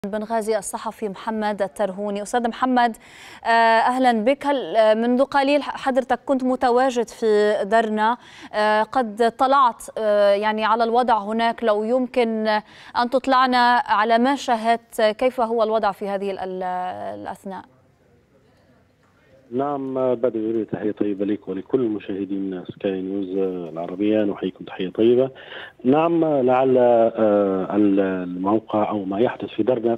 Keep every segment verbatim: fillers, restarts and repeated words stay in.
بنغازي الصحفي محمد الترهوني. أستاذ محمد، أهلا بك. منذ قليل حضرتك كنت متواجد في درنا، قد طلعت يعني على الوضع هناك، لو يمكن أن تطلعنا على ما شاهدت، كيف هو الوضع في هذه الأثناء؟ نعم، بدأ تحية طيبة لك ولكل مشاهدين سكاي نيوز العربية، نحييكم تحية طيبة. نعم، لعل الموقع أو ما يحدث في درنا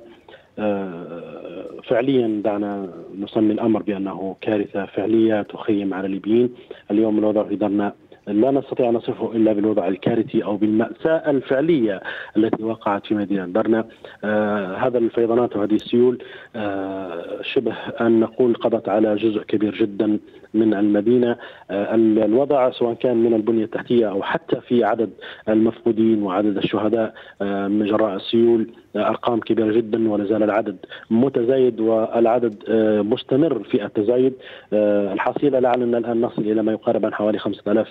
فعليا دعنا نسمي الأمر بأنه كارثة فعلية تخيم على الليبيين. اليوم الوضع في درنا لا نستطيع أن نصفه إلا بالوضع الكارثي أو بالمأساة الفعلية التي وقعت في مدينة درنا. آه هذا الفيضانات وهذه السيول آه شبه أن نقول قضت على جزء كبير جدا من المدينة. آه الوضع سواء كان من البنية التحتية أو حتى في عدد المفقودين وعدد الشهداء آه من جراء السيول آه أرقام كبيرة جدا، ولا زال العدد متزايد والعدد آه مستمر في التزايد. آه الحصيلة لعلنا الآن نصل إلى ما يقارب عن حوالي خمسة آلاف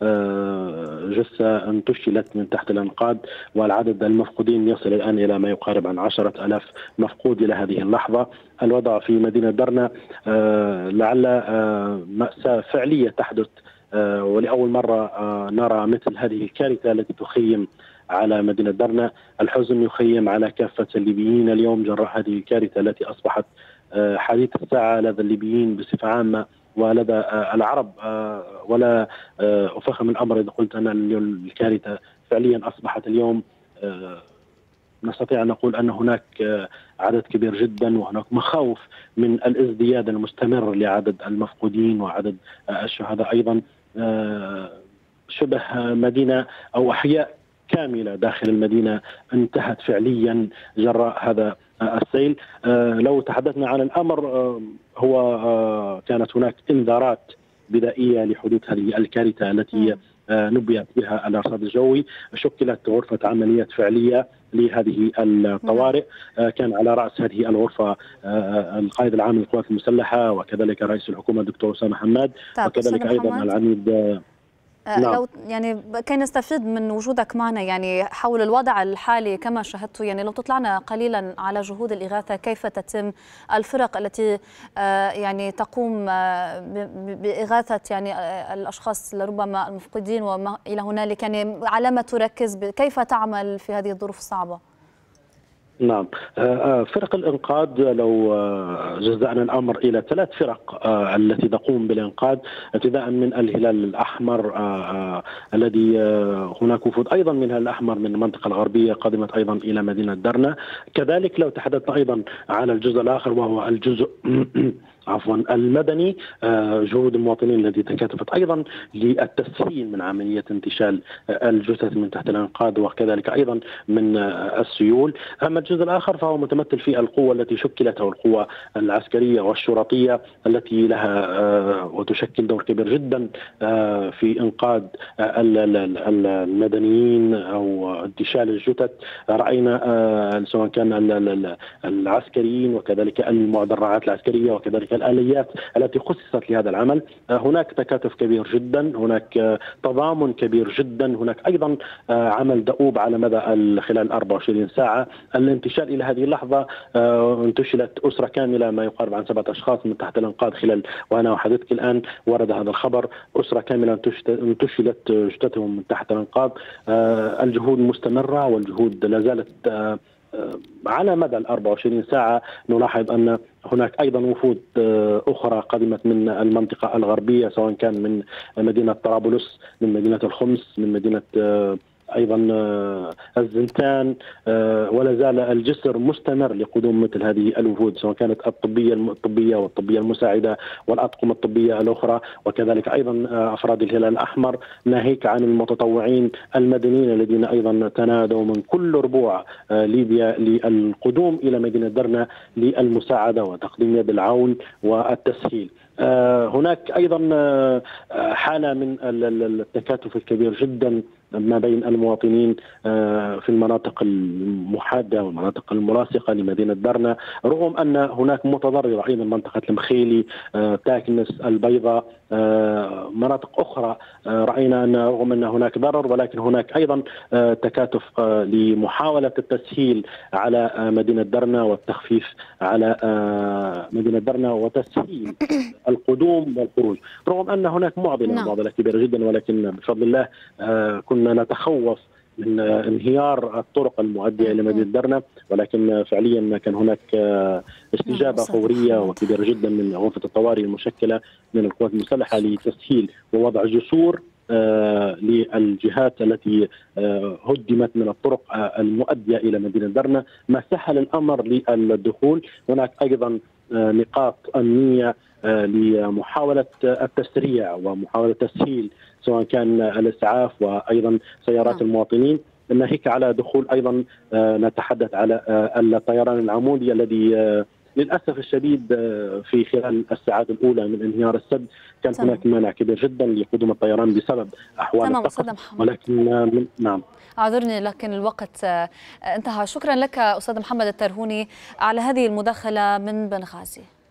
جثة انتشلت من تحت الأنقاض، والعدد المفقودين يصل الآن إلى ما يقارب عن عشرة آلاف مفقود إلى هذه اللحظة. الوضع في مدينة درنا لعل مأساة فعلية تحدث، ولأول مرة نرى مثل هذه الكارثة التي تخيم على مدينة درنا. الحزن يخيم على كافة الليبيين اليوم جراء هذه الكارثة التي أصبحت حديث الساعة لدى الليبيين بصفة عامة ولدى العرب. ولا أفخم الأمر إذا قلت أن الكارثة فعليا أصبحت اليوم نستطيع أن نقول أن هناك عدد كبير جدا وهناك مخاوف من الازدياد المستمر لعدد المفقودين وعدد الشهداء أيضا. شبه مدينة أو أحياء كاملة داخل المدينة انتهت فعليا جراء هذا السيل. لو تحدثنا عن الأمر، هو كانت هناك انذارات بدائية لحدوث هذه الكارثة التي نبئت بها الأرصاد الجوي. شكلت غرفة عمليات فعلية لهذه الطوارئ، كان على رأس هذه الغرفة القائد العام للقوات المسلحة وكذلك رئيس الحكومة الدكتور أسامة حماد، وكذلك أيضا العميد. نعم. لو يعني كي نستفيد من وجودك معنا يعني حول الوضع الحالي كما شاهدت، يعني لو تطلعنا قليلا على جهود الإغاثة، كيف تتم الفرق التي يعني تقوم بإغاثة يعني الأشخاص لربما المفقودين وما إلى هنالك، يعني على ما تركز، كيف تعمل في هذه الظروف الصعبة؟ نعم، فرق الإنقاذ لو جزأنا الأمر إلى ثلاث فرق التي تقوم بالإنقاذ، ابتداء من الهلال الأحمر الذي هناك وفود أيضا من الهلال الأحمر من المنطقة الغربية قادمت أيضا إلى مدينة درنا. كذلك لو تحدثنا أيضا على الجزء الآخر وهو الجزء عفوا المدني، جهود المواطنين التي تكاتفت ايضا للتسهيل من عمليه انتشال الجثث من تحت الانقاض وكذلك ايضا من السيول. اما الجزء الاخر فهو متمثل في القوه التي شكلت، او القوه العسكريه والشرطيه التي لها وتشكل دور كبير جدا في انقاذ المدنيين او انتشال الجثث. راينا سواء كان العسكريين وكذلك المدرعات العسكريه وكذلك الآليات التي خصصت لهذا العمل. هناك تكاتف كبير جدا، هناك تضامن كبير جدا، هناك أيضا عمل دؤوب على مدى خلال أربعة وعشرين ساعة. الانتشال إلى هذه اللحظة انتشلت أسرة كاملة ما يقارب عن سبعة أشخاص من تحت الأنقاض خلال، وأنا أحدثك الآن ورد هذا الخبر، أسرة كاملة انتشلت جثثهم من تحت الأنقاض. الجهود مستمرة والجهود لا زالت على مدى ال أربعة وعشرين ساعة. نلاحظ أن هناك أيضا وفود أخرى قدمت من المنطقة الغربية، سواء كان من مدينة طرابلس، من مدينة الخمس، من مدينة أيضا الزنتان، ولا زال الجسر مستمر لقدوم مثل هذه الوفود، سواء كانت الطبية الطبية والطبية المساعدة والأطقم الطبية الأخرى، وكذلك أيضا أفراد الهلال الأحمر، ناهيك عن المتطوعين المدنيين الذين أيضا تنادوا من كل ربوع ليبيا للقدوم إلى مدينة درنا للمساعدة وتقديم يد العون والتسهيل. هناك أيضا حالة من التكاتف الكبير جدا ما بين المواطنين في المناطق المحاذة والمناطق الملاصقة لمدينة درنا، رغم أن هناك متضررة أيضا منطقة المخيلي، تاكنس، البيضاء، مناطق أخرى رأينا أن رغم أن هناك ضرر ولكن هناك أيضا تكاتف لمحاولة التسهيل على مدينة درنا والتخفيف على مدينة درنا وتسهيل القدوم والخروج، رغم أن هناك معضلة نعم. معضلة كبيرة جدا، ولكن بفضل الله كنا نتخوف من انهيار الطرق المؤدية إلى مدينة درنا، ولكن فعليا ما كان هناك استجابة فورية وكبيرة جدا من غرفة الطوارئ المشكلة من القوات المسلحة لتسهيل ووضع جسور آه للجهات التي آه هدمت من الطرق آه المؤدية إلى مدينة درنا، ما سهل الأمر للدخول. هناك أيضا آه نقاط أمنية آه لمحاولة التسريع ومحاولة تسهيل سواء كان الإسعاف وأيضا سيارات نعم. المواطنين، ناهيك على دخول أيضا آه نتحدث على آه الطيران العمودي الذي آه للأسف الشديد في خلال الساعات الأولى من انهيار السد كان تمام. هناك منع كبير جدا لقدوم الطيران بسبب أحوال الطقس، ولكن من... نعم أعذرني لكن الوقت انتهى. شكرا لك أستاذ محمد الترهوني على هذه المداخلة من بنغازي.